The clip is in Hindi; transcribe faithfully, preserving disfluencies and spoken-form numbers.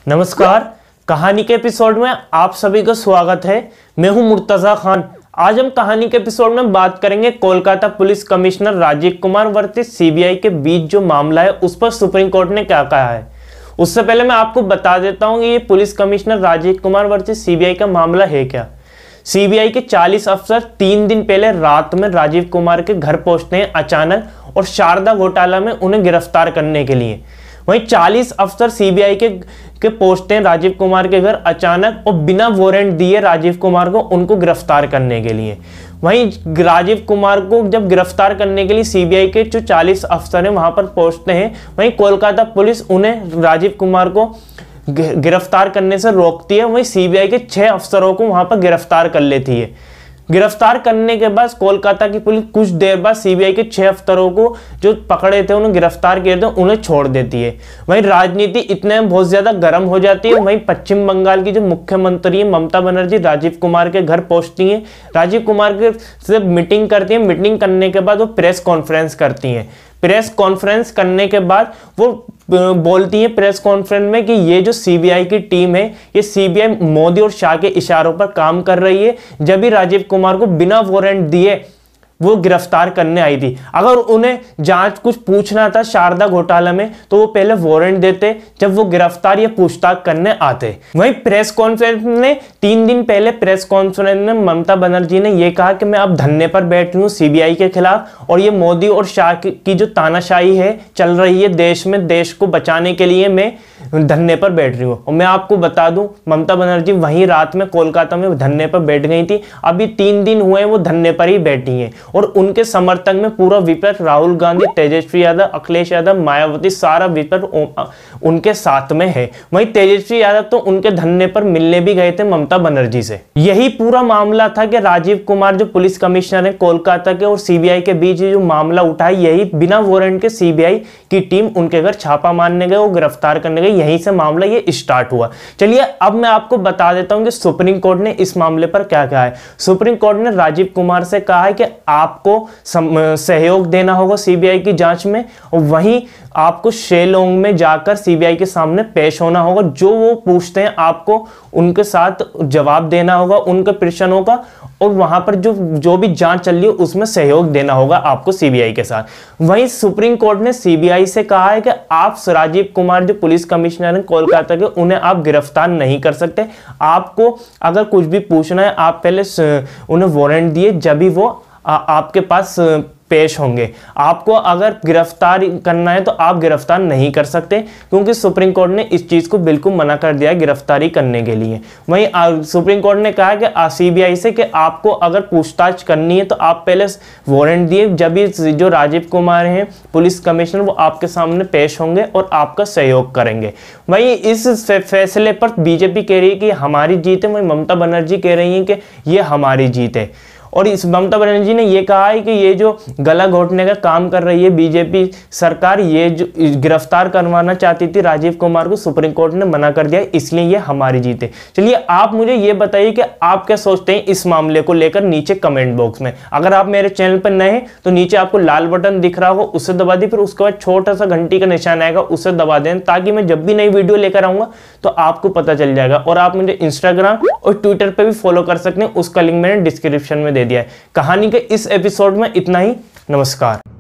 नमस्कार, कहानी के एपिसोड में आप सभी का स्वागत है। मैं हूं मुर्तजा खान। आज हम कहानी के एपिसोड में बात करेंगे Kolkata police commissioner Rajiv Kumar versus CBI के बीच जो मामला है उस पर सुप्रीम कोर्ट ने क्या कहा है। उससे पहले मैं आपको बता देता हूं कि ये police commissioner Rajiv Kumar versus CBI का मामला है क्या। सीबीआई के चालीस अफसर तीन दिन पहले रात में राजीव कुमार के घर पहुंचते हैं अचानक और शारदा घोटाला में उन्हें गिरफ्तार करने के लिए। वहीं चालीस अफसर सीबीआई के के पहुंचते हैं राजीव कुमार के घर अचानक और बिना वारंट दिए राजीव कुमार को उनको गिरफ्तार करने के लिए। वहीं राजीव कुमार को जब गिरफ्तार करने के लिए सीबीआई के जो चालीस अफसर हैं वहां पर पहुंचते हैं, वहीं कोलकाता पुलिस उन्हें राजीव कुमार को गिरफ्तार करने से रोकती है। वहीं सीबीआई के छह अफसरों को वहां पर गिरफ्तार कर लेती है। गिरफ्तार करने के बाद कोलकाता की पुलिस कुछ देर बाद सीबीआई के छह अफसरों को जो पकड़े थे उन्हें गिरफ्तार किए थे उन्हें छोड़ देती है। वहीं राजनीति इतने बहुत ज्यादा गर्म हो जाती है। वहीं पश्चिम बंगाल की जो मुख्यमंत्री है ममता बनर्जी राजीव कुमार के घर पहुंचती हैं, राजीव कुमार के से मीटिंग करती है। मीटिंग करने के बाद वो प्रेस कॉन्फ्रेंस करती हैं। प्रेस कॉन्फ्रेंस करने के बाद वो बोलती है प्रेस कॉन्फ्रेंस में कि ये जो सीबीआई की टीम है ये सीबीआई मोदी और शाह के इशारों पर काम कर रही है। जब भी राजीव कुमार को बिना वारंट दिए वो गिरफ्तार करने आई थी। अगर उन्हें जांच कुछ पूछना था शारदा घोटाला में तो वो पहले वारंट देते जब वो गिरफ्तार या पूछताछ करने आते। वहीं प्रेस कॉन्फ्रेंस में तीन दिन पहले प्रेस कॉन्फ्रेंस में ममता बनर्जी ने यह कहा कि मैं अब धरने पर बैठी हूं सीबीआई के खिलाफ और ये मोदी और शाह की जो तानाशाही है चल रही है देश में, देश को बचाने के लिए मैं धरने पर बैठ रही हूँ। और मैं आपको बता दूं ममता बनर्जी वहीं रात में कोलकाता में धरने पर बैठ गई थी। अभी तीन दिन हुए वो धरने पर ही बैठी हैं और उनके समर्थक में पूरा विपक्ष राहुल गांधी, तेजस्वी यादव, अखिलेश यादव, मायावती सारा विपक्ष उनके साथ में है। वहीं तेजस्वी यादव तो उनके धरने पर मिलने भी गए थे ममता बनर्जी से। यही पूरा मामला था कि राजीव कुमार जो पुलिस कमिश्नर है कोलकाता के और सीबीआई के बीच जो मामला उठा यही बिना वारंट के सीबीआई की टीम उनके घर छापा मारने गए और गिरफ्तार करने गए। यहीं से मामला ये स्टार्ट हुआ। चलिए अब मैं आपको बता देता हूं कि सुप्रीम कोर्ट ने इस मामले पर क्या कहा है। सुप्रीम कोर्ट ने राजीव कुमार से कहा है कि आपको सहयोग देना होगा सीबीआई की जांच में और वहीं आपको शेलोंग में जाकर सीबीआई के सामने पेश होना होगा। जो वो पूछते हैं आपको उनके साथ जवाब देना होगा उनके प्रश्नों का और वहां पर जो जो भी जांच चल रही है उसमें सहयोग देना होगा आपको सीबीआई के साथ। वहीं सुप्रीम कोर्ट ने सीबीआई से कहा है कि आप राजीव कुमार जो पुलिस कमिश्नर हैं कोलकाता के उन्हें आप गिरफ्तार नहीं कर सकते। आपको अगर कुछ भी पूछना है आप पहले उन्हें वारंट दिए जब भी वो आ, आपके पास पेश होंगे। आपको अगर गिरफ्तार करना है तो आप गिरफ्तार नहीं कर सकते क्योंकि सुप्रीम कोर्ट ने इस चीज को बिल्कुल मना कर दिया है गिरफ्तारी करने के लिए। वहीं सुप्रीम कोर्ट ने कहा कि सीबीआई से कि आपको अगर पूछताछ करनी है तो आप पहले वारंट दिए जब भी जो राजीव कुमार हैं पुलिस कमिश्नर वो आपके सामने पेश होंगे और आपका सहयोग करेंगे। वहीं इस फैसले पर बीजेपी कह रही है कि हमारी जीत है, वहीं ममता बनर्जी कह रही है कि ये हमारी जीत है। और इस ममता बनर्जी ने यह कहा है कि ये जो गला घोटने का काम कर रही है बीजेपी सरकार, ये जो गिरफ्तार करवाना चाहती थी राजीव कुमार को सुप्रीम कोर्ट ने मना कर दिया, इसलिए ये हमारी जीत है। चलिए आप मुझे ये बताइए कि आप क्या सोचते हैं इस मामले को लेकर नीचे कमेंट बॉक्स में। अगर आप मेरे चैनल पर नए हैं तो नीचे आपको लाल बटन दिख रहा हो उससे दबा दी, फिर उसके बाद छोटा सा घंटी का निशान आएगा उससे दबा दें ताकि मैं जब भी नई वीडियो लेकर आऊंगा तो आपको पता चल जाएगा। और आप मुझे इंस्टाग्राम और ट्विटर पर भी फॉलो कर सकते हैं, उसका लिंक मैंने डिस्क्रिप्शन में दे दिया है। कहानी के इस एपिसोड में इतना ही। नमस्कार।